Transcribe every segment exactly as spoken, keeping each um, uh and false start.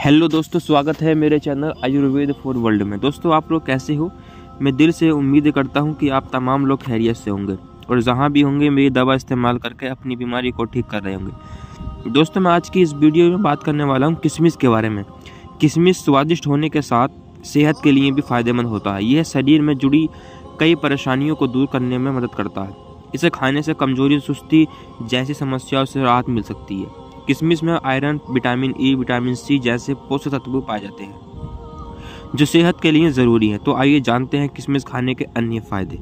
Hello दोस्तों, स्वागत है मेरे चैनल आयुर्वेद फॉर वर्ल्ड में। दोस्तों, आप लोग कैसे हो? मैं दिल से उम्मीद करता हूं कि आप तमाम लोग खैरियत से होंगे और जहां भी होंगे मेरी दवा इस्तेमाल करके अपनी बीमारी को ठीक कर रहे होंगे। दोस्तों, मैं आज की इस वीडियो में बात करने वाला हूं किशमिश के बारे में। किशमिश स्वादिष्ट होने के साथ सेहत के लिए भी फायदेमंद होता है। यह शरीर में जुड़ी कई परेशानियों को दूर करने में मदद करता है। इसे खाने से कमजोरी, सुस्ती जैसी समस्याओं से राहत मिल सकती है। किशमिश में iron, vitamin E, vitamin C जैसे पोषक तत्व पाए जाते हैं जो सेहत के लिए जरूरी है। तो आइए जानते हैं किशमिश खाने के अन्य फायदे।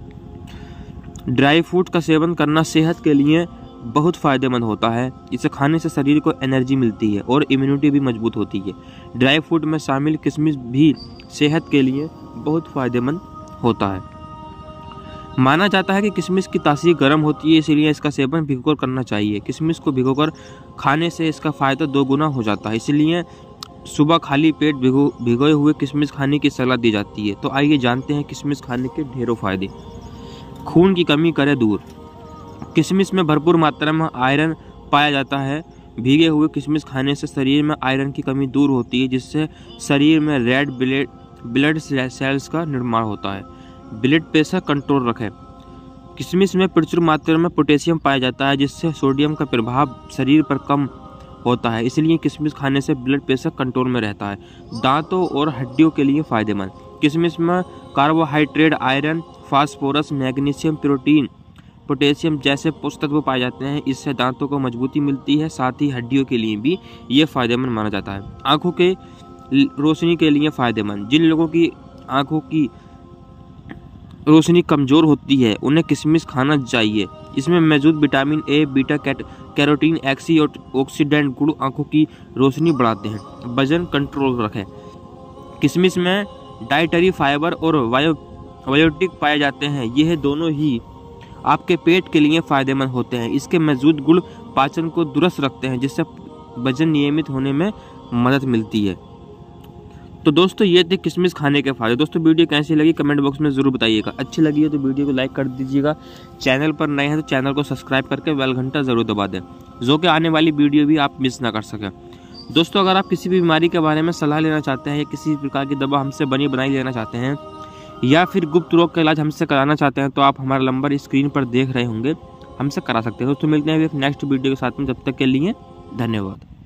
ड्राई फ्रूट का सेवन करना सेहत के लिए बहुत फायदेमंद होता है। इसे खाने से शरीर को एनर्जी मिलती है और इम्यूनिटी भी मजबूत होती है। ड्राई फ्रूट में शामिल किशमिश भी सेहत के लिए बहुत फायदेमंद होता है। माना जाता है कि किशमिश की तासीर गर्म होती है, इसलिए इसका सेवन भिगोकर करना चाहिए। किशमिश को भिगोकर खाने से इसका फायदा दो गुना हो जाता है, इसलिए सुबह खाली पेट भिगो भिगोए हुए किशमिश खाने की सलाह दी जाती है। तो आइए जानते हैं किशमिश खाने के ढेरों फायदे। खून की कमी करे दूर। किशमिश में भरपूर मात्रा में आयरन पाया जाता है। भीगे हुए किशमिश खाने से शरीर में आयरन की कमी दूर होती है, जिससे शरीर में रेड ब्लड ब्लड सेल्स का निर्माण होता है। ब्लड प्रेशर कंट्रोल रखें। किशमिश में प्रचुर मात्रा में पोटेशियम पाया जाता है, जिससे सोडियम का प्रभाव शरीर पर कम होता है, इसलिए किशमिश खाने से ब्लड प्रेशर कंट्रोल में रहता है। दांतों और हड्डियों के लिए फायदेमंद। किशमिश में carbohydrate, iron, phosphorus, magnesium, protein, potassium जैसे पोषक तत्व पाए जाते हैं। इससे दांतों को मजबूती मिलती है, साथ ही हड्डियों के लिए भी ये फायदेमंद माना जाता है। आंखों के रोशनी के लिए फायदेमंद। जिन लोगों की आंखों की रोशनी कमजोर होती है उन्हें किशमिश खाना चाहिए। इसमें मौजूद vitamin A, beta carotene, antioxidant गुण आंखों की रोशनी बढ़ाते हैं। वजन कंट्रोल रखें। किशमिश में डाइटरी फाइबर और बायो बायोटिक पाए जाते हैं। यह दोनों ही आपके पेट के लिए फायदेमंद होते हैं। इसके मौजूद गुण पाचन को दुरुस्त रखते हैं, जिससे वजन नियमित होने में मदद मिलती है। तो दोस्तों, ये थे किशमिश खाने के फायदे। दोस्तों, वीडियो कैसी लगी कमेंट बॉक्स में जरूर बताइएगा। अच्छी लगी है तो वीडियो को लाइक कर दीजिएगा। चैनल पर नए हैं तो चैनल को सब्सक्राइब करके बेल घंटा जरूर दबा दें, जो कि आने वाली वीडियो भी आप मिस ना कर सकें। दोस्तों, अगर आप किसी भी बीमारी के बारे में सलाह लेना चाहते हैं या किसी प्रकार की दवा हमसे बनी बनाई लेना चाहते हैं या फिर गुप्त रोग का इलाज हमसे कराना चाहते हैं तो आप हमारा नंबर स्क्रीन पर देख रहे होंगे, हमसे करा सकते हैं। दोस्तों, मिलते हैं एक नेक्स्ट वीडियो के साथ में। जब तक के लिए धन्यवाद।